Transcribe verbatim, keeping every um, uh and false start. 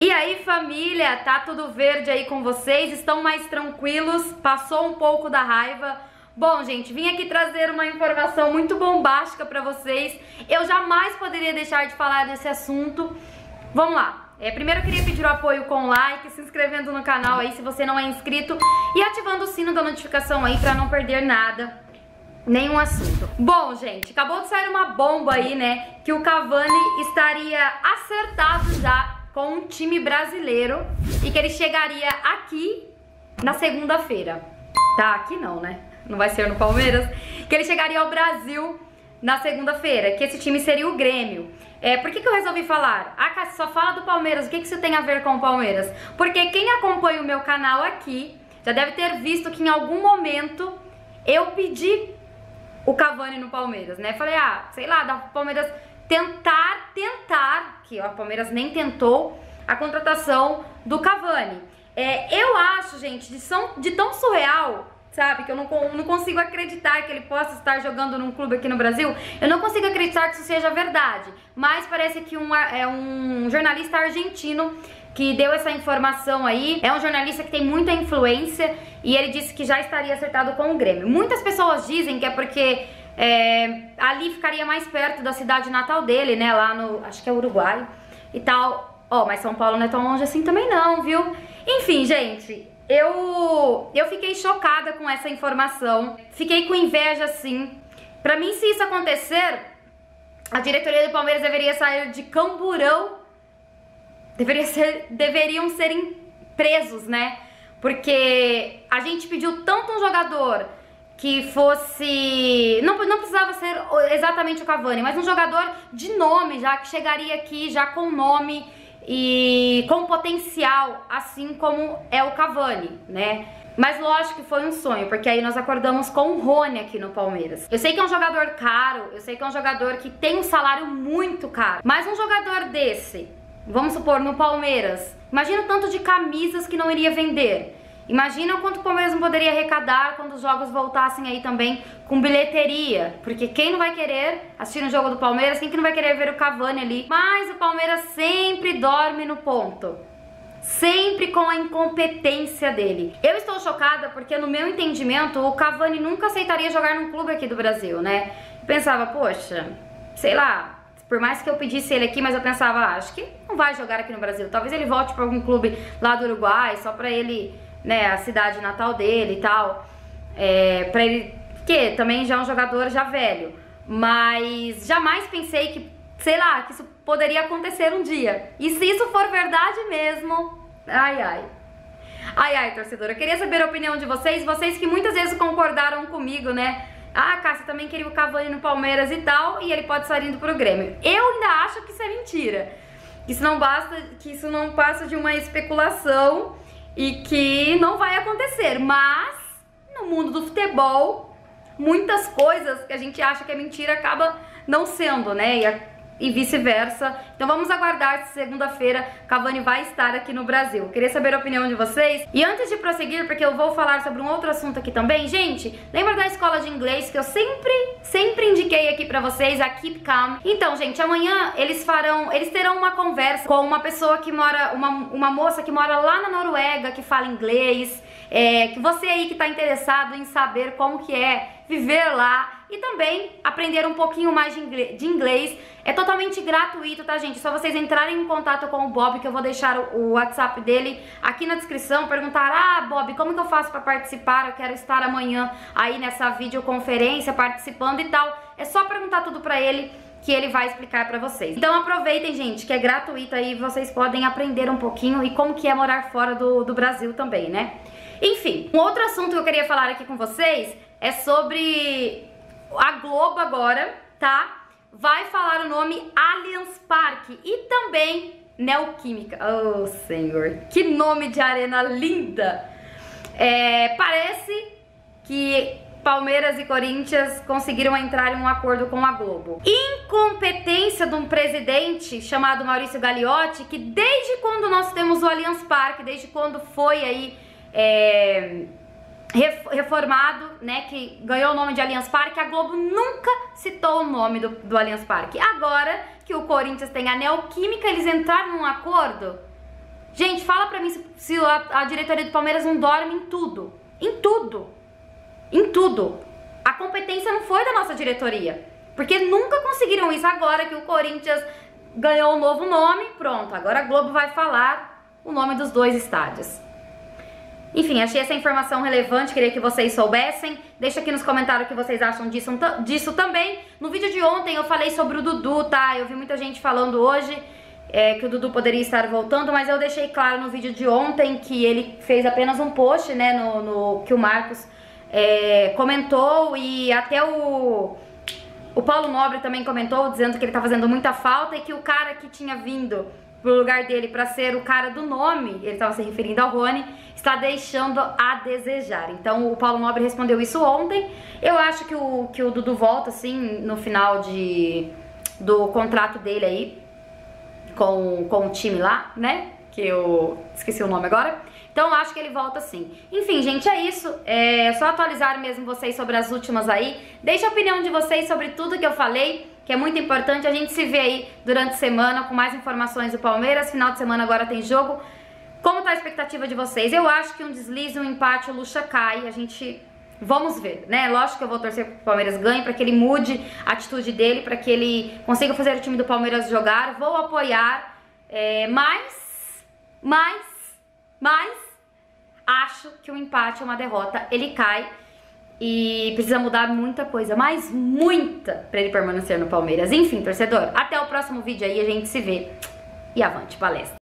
E aí, família, tá tudo verde aí com vocês? Estão mais tranquilos? Passou um pouco da raiva? Bom, gente, vim aqui trazer uma informação muito bombástica pra vocês. Eu jamais poderia deixar de falar desse assunto. Vamos lá. É, primeiro eu queria pedir o apoio com like, se inscrevendo no canal aí se você não é inscrito e ativando o sino da notificação aí pra não perder nada, nenhum assunto. Bom, gente, acabou de sair uma bomba aí, né, que o Cavani estaria acertado já com um time brasileiro e que ele chegaria aqui na segunda-feira. Tá, aqui não, né? Não vai ser no Palmeiras. Que ele chegaria ao Brasil na segunda-feira, que esse time seria o Grêmio. É, por que que eu resolvi falar? Ah, Cássia, só fala do Palmeiras, o que que isso tem a ver com o Palmeiras? Porque quem acompanha o meu canal aqui já deve ter visto que em algum momento eu pedi o Cavani no Palmeiras, né? Falei, ah, sei lá, dá pro Palmeiras tentar, tentar, que o Palmeiras nem tentou, a contratação do Cavani. É, eu acho, gente, de, são, de tão surreal, sabe, que eu não, não consigo acreditar que ele possa estar jogando num clube aqui no Brasil. Eu não consigo acreditar que isso seja verdade, mas parece que um, é um jornalista argentino que deu essa informação aí, é um jornalista que tem muita influência e ele disse que já estaria acertado com o Grêmio. Muitas pessoas dizem que é porque é, ali ficaria mais perto da cidade natal dele, né, lá no, acho que é Uruguai e tal. Ó, mas São Paulo não é tão longe assim também não, viu? Enfim, gente, eu, eu fiquei chocada com essa informação, fiquei com inveja, sim. Pra mim, se isso acontecer, a diretoria do Palmeiras deveria sair de camburão, deveria ser, deveriam serem presos, né? Porque a gente pediu tanto um jogador que fosse... Não, não precisava ser exatamente o Cavani, mas um jogador de nome já, que chegaria aqui já com nome e com potencial, assim como é o Cavani, né? Mas lógico que foi um sonho, porque aí nós acordamos com o Rony aqui no Palmeiras. Eu sei que é um jogador caro, eu sei que é um jogador que tem um salário muito caro, mas um jogador desse, vamos supor, no Palmeiras, imagina o tanto de camisas que não iria vender. Imagina o quanto o Palmeiras não poderia arrecadar quando os jogos voltassem aí também com bilheteria. Porque quem não vai querer assistir um jogo do Palmeiras, quem que não vai querer ver o Cavani ali? Mas o Palmeiras sempre dorme no ponto. Sempre com a incompetência dele. Eu estou chocada porque, no meu entendimento, o Cavani nunca aceitaria jogar num clube aqui do Brasil, né? Eu pensava, poxa, sei lá, por mais que eu pedisse ele aqui, mas eu pensava, ah, acho que não vai jogar aqui no Brasil. Talvez ele volte para algum clube lá do Uruguai, só pra ele, né, a cidade natal dele e tal. É, pra ele, que também já é um jogador já velho. Mas jamais pensei que, sei lá, que isso poderia acontecer um dia. E se isso for verdade mesmo, ai, ai. Ai, ai, torcedora, eu queria saber a opinião de vocês, vocês que muitas vezes concordaram comigo, né? Ah, Cássia, também queria o Cavani no Palmeiras e tal, e ele pode sair indo pro Grêmio. Eu ainda acho que isso é mentira. Que isso não basta, que isso não passa de uma especulação e que não vai acontecer. Mas, no mundo do futebol, muitas coisas que a gente acha que é mentira acaba não sendo, né? E a e vice-versa. Então vamos aguardar se segunda-feira Cavani vai estar aqui no Brasil. Queria saber a opinião de vocês. E antes de prosseguir, porque eu vou falar sobre um outro assunto aqui também, gente, lembra da escola de inglês que eu sempre, sempre indiquei aqui pra vocês, a Keep Calm? Então, gente, amanhã eles farão, eles terão uma conversa com uma pessoa que mora, uma, uma moça que mora lá na Noruega, que fala inglês, é, que você aí que tá interessado em saber como que é viver lá e também aprender um pouquinho mais de inglês, é totalmente gratuito, tá, gente? É só vocês entrarem em contato com o Bob, que eu vou deixar o WhatsApp dele aqui na descrição, perguntar, ah, Bob, como que eu faço pra participar? Eu quero estar amanhã aí nessa videoconferência participando e tal. É só perguntar tudo pra ele que ele vai explicar pra vocês. Então aproveitem, gente, que é gratuito aí, vocês podem aprender um pouquinho e como que é morar fora do, do Brasil também, né? Enfim, um outro assunto que eu queria falar aqui com vocês é sobre a Globo agora, tá? Vai falar o nome Allianz Parque e também Neoquímica. Oh, senhor, que nome de arena linda! É, parece que Palmeiras e Corinthians conseguiram entrar em um acordo com a Globo. Incompetência de um presidente chamado Maurício Gagliotti, que desde quando nós temos o Allianz Parque, desde quando foi aí é, reformado, né, que ganhou o nome de Allianz Parque, a Globo nunca citou o nome do, do Allianz Parque. Agora que o Corinthians tem a Neoquímica, eles entraram num acordo. Gente, fala pra mim se, se a, a diretoria do Palmeiras não dorme em tudo. Em tudo. Em tudo. A competência não foi da nossa diretoria. Porque nunca conseguiram isso. Agora que o Corinthians ganhou um novo nome, pronto. Agora a Globo vai falar o nome dos dois estádios. Enfim, achei essa informação relevante, queria que vocês soubessem. Deixa aqui nos comentários o que vocês acham disso, disso também. No vídeo de ontem eu falei sobre o Dudu, tá? Eu vi muita gente falando hoje é, que o Dudu poderia estar voltando, mas eu deixei claro no vídeo de ontem que ele fez apenas um post, né, no, no que o Marcos é, comentou, e até o, o Paulo Nobre também comentou, dizendo que ele tá fazendo muita falta e que o cara que tinha vindo pro lugar dele pra ser o cara do nome, ele estava se referindo ao Rony, está deixando a desejar. Então o Paulo Nobre respondeu isso ontem. Eu acho que o, que o Dudu volta, assim, no final de, do contrato dele aí, com, com o time lá, né? Que eu esqueci o nome agora. Então eu acho que ele volta sim. Enfim, gente, é isso. É só atualizar mesmo vocês sobre as últimas aí. Deixa a opinião de vocês sobre tudo que eu falei, que é muito importante. A gente se vê aí durante a semana com mais informações do Palmeiras. Final de semana agora tem jogo. Como tá a expectativa de vocês? Eu acho que um deslize, um empate, o Lucha cai. A gente... Vamos ver, né? Lógico que eu vou torcer para o Palmeiras ganhe, para que ele mude a atitude dele, para que ele consiga fazer o time do Palmeiras jogar. Vou apoiar, é, mas... Mas... Mas... Acho que o empate é uma derrota. Ele cai. E precisa mudar muita coisa, mas muita, pra ele permanecer no Palmeiras. Enfim, torcedor, até o próximo vídeo aí, a gente se vê. E avante, palestra.